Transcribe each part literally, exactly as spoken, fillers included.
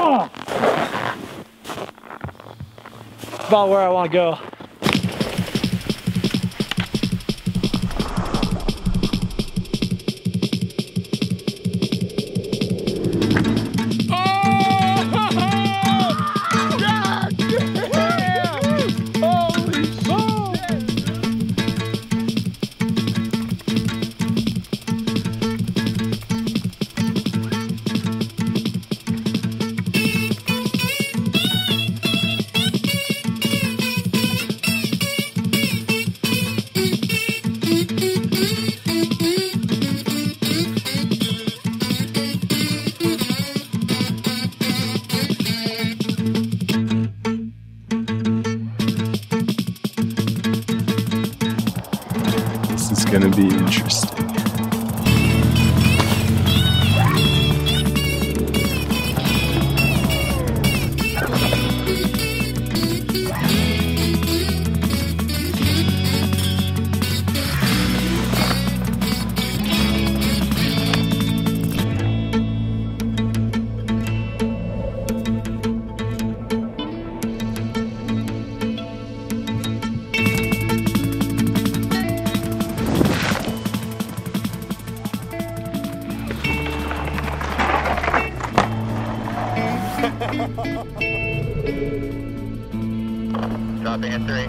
Oh! About where I want to go. It's gonna be interesting. Dropping at three.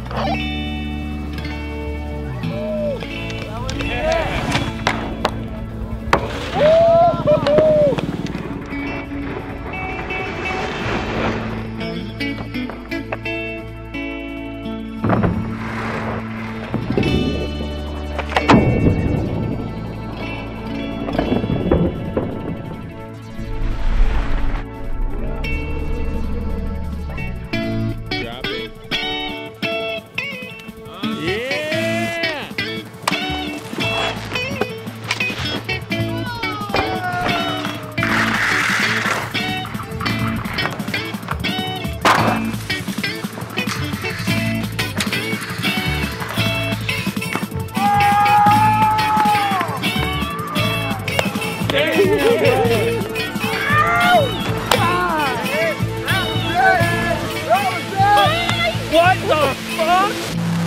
What the fuck?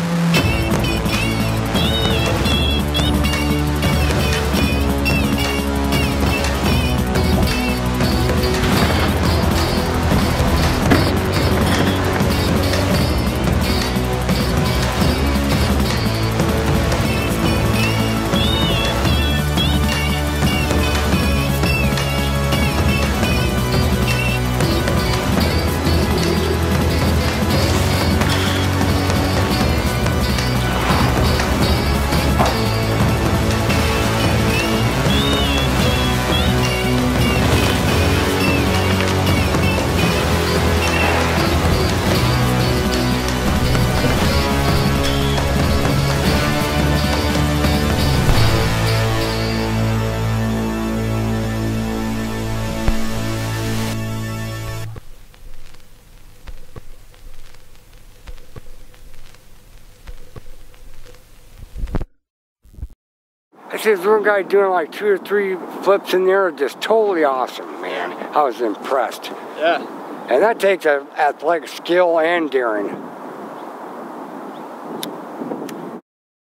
I see this one guy doing like two or three flips in there, just totally awesome, man. I was impressed. Yeah. And that takes a athletic skill and daring.